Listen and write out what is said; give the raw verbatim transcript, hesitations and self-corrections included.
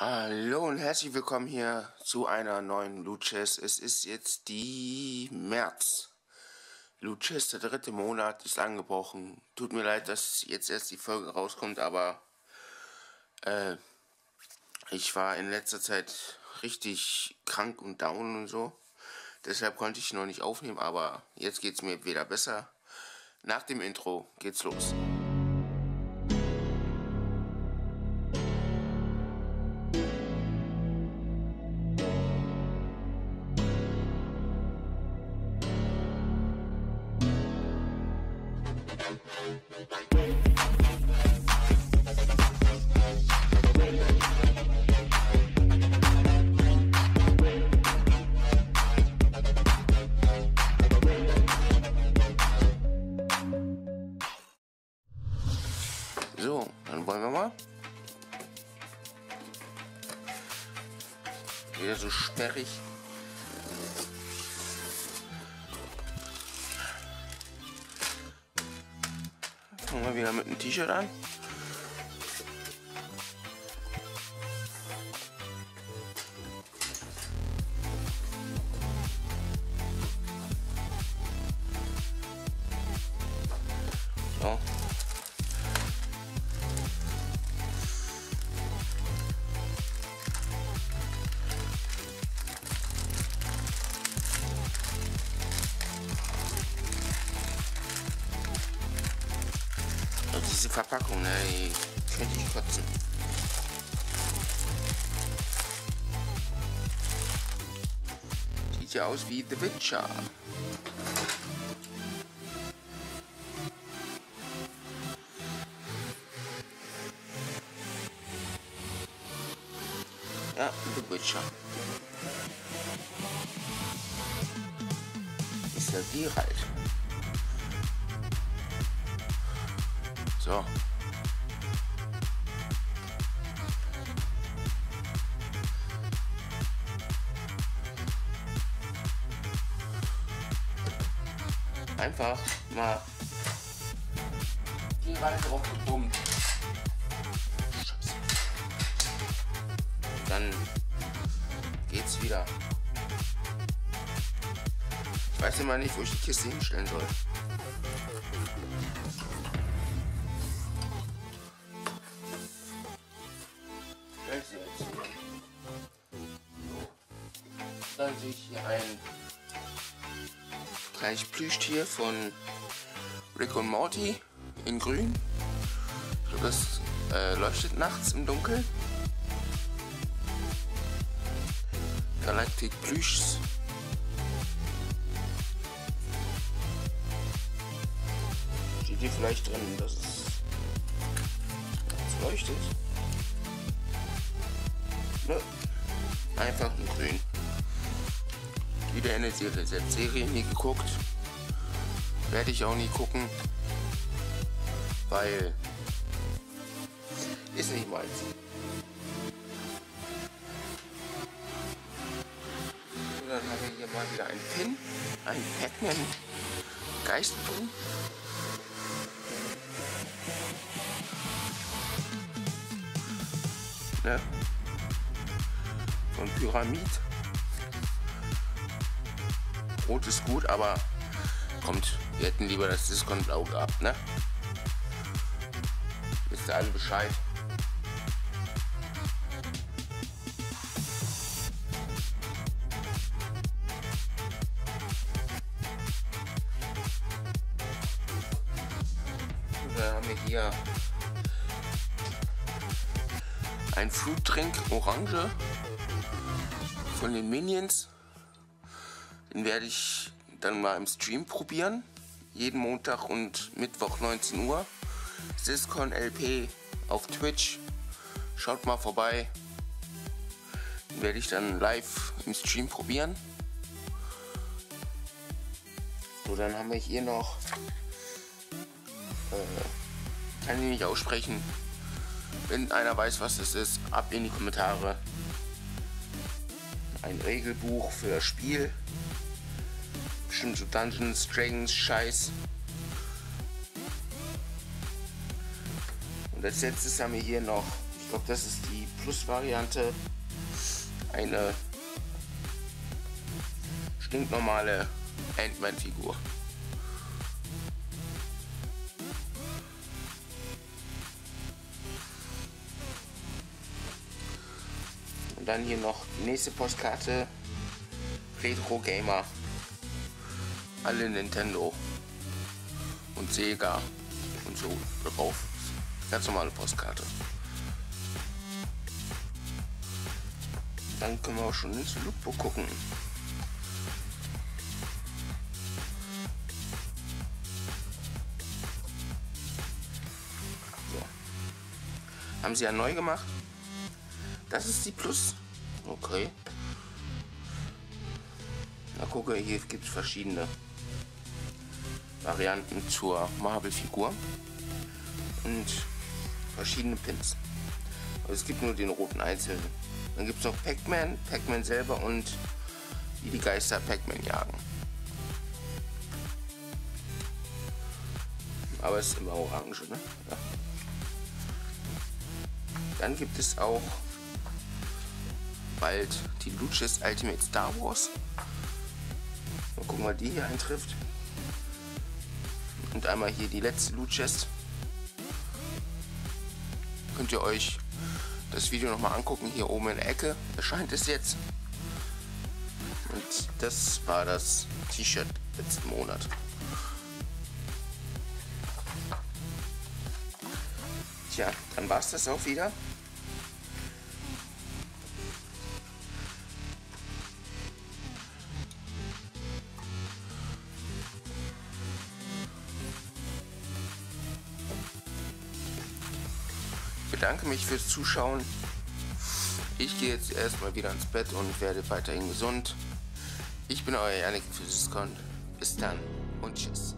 Hallo und herzlich willkommen hier zu einer neuen Loot Chest. Es ist jetzt die März. Loot Chest, der dritte Monat ist angebrochen. Tut mir leid, dass jetzt erst die Folge rauskommt, aber äh, ich war in letzter Zeit richtig krank und down und so. Deshalb konnte ich noch nicht aufnehmen, aber jetzt geht es mir wieder besser. Nach dem Intro geht's los. So, dann wollen wir mal. Wieder so sperrig. Fangen wir wieder mit einem T-Shirt an. So. Diese Verpackung, ne, die könnte ich kotzen. Sieht ja aus wie The Witcher. Ja, The Witcher. Ist ja Geralt. So. Einfach mal die Reihe drauf gepumpt. Scheiße. Dann geht's wieder. Ich weiß immer nicht, wo ich die Kiste hinstellen soll. Dann sehe ich hier ein kleines Plüschtier von Rick und Morty in grün. Ich glaube, das äh, leuchtet nachts im Dunkeln. Galactic Plüschs. Steht hier vielleicht drin, dass es das leuchtet? Ne? Einfach ein Grün. Wieder eine Serie, Serie nie geguckt. Werde ich auch nie gucken. Weil ist nicht meins. Und dann haben wir hier mal wieder einen Pin. Ein Pac-Man Geistpin. Ne? Von Pyramid. Rot ist gut, aber kommt, wir hätten lieber das Discount Blau gehabt, ne? Wisst ihr alle Bescheid? Und dann haben wir hier ein Fruit Drink Orange von den Minions. Den werde ich dann mal im Stream probieren. Jeden Montag und Mittwoch neunzehn Uhr. Siscon L P auf Twitch. Schaut mal vorbei. Den werde ich dann live im Stream probieren. So, dann haben wir hier noch. Äh, kann ich nicht aussprechen. Wenn einer weiß, was das ist, ab in die Kommentare. Ein Regelbuch für das Spiel. Bestimmt so Dungeons, Dragons, Scheiß. Und als letztes haben wir hier noch, ich glaube, das ist die Plus-Variante eine stinknormale Ant-Man-Figur. Und dann hier noch die nächste Postkarte. Retro Gamer. Alle Nintendo und Sega und so drauf. Ganz normale Postkarte. Dann können wir auch schon ins Lookbook gucken. So. Haben sie ja neu gemacht. Das ist die Plus. Okay. Na gucke, hier gibt es verschiedene Varianten zur Marvel-Figur und verschiedene Pins. Aber es gibt nur den roten einzelnen. Dann gibt es noch Pac-Man, Pac-Man selber und wie die Geister Pac-Man jagen. Aber es ist immer orange, ne? Ja. Dann gibt es auch bald die Luchas Ultimate Star Wars. Mal gucken, mal die hier eintrifft. Und einmal hier die letzte Luchas. Könnt ihr euch das Video nochmal angucken. Hier oben in der Ecke erscheint es jetzt. Und das war das T-Shirt letzten Monat. Tja, dann war es das auch wieder. Ich bedanke mich fürs Zuschauen. Ich gehe jetzt erstmal wieder ins Bett und werde weiterhin gesund. Ich bin euer Yannick Physiskon. Bis dann und tschüss.